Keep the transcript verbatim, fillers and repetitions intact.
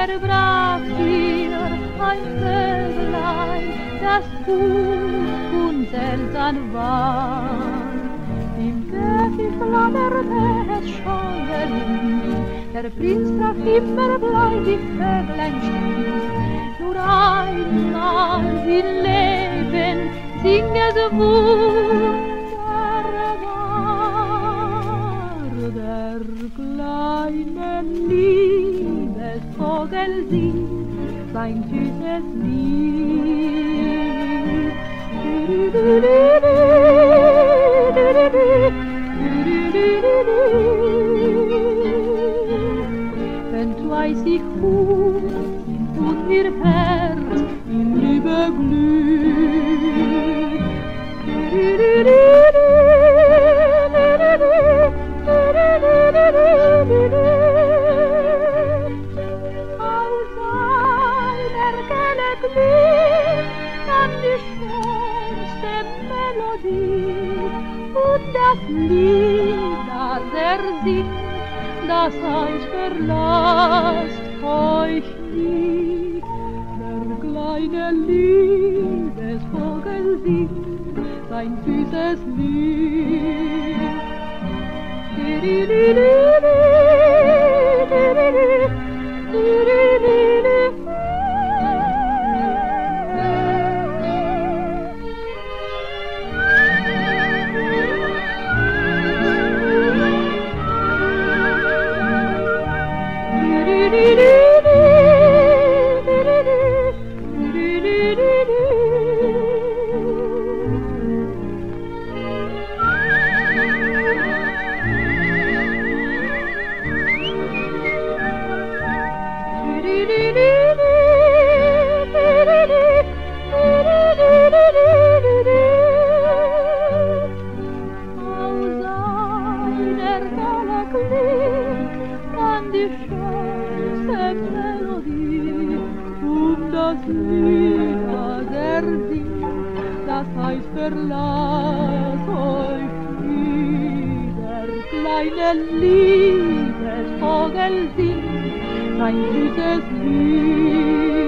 verbrach hier ein Vögelein, das gut und seltsam war. Im Käfig flatterte es scheuerlich, der Prinz traf immer bleich die Vöglein still. Nur einmal im Leben singt es wunderbar, der kleine Liebesvogel singt sein süßes Lied. Wenn zwei sich umarmen und ihr Herz in Liebe glüht, aus einer Quelle klingt dann die schönste Melodie, und das Lied, das er singt, das heißt, verlasst euch nie. Der kleine Liebesvogel singt sein süßes Lied. Die schönste Melodie, und das Lied, das er singt, das heißt, verlasst euch nie. Der kleine Liebesvogel singt sein süßes Lied.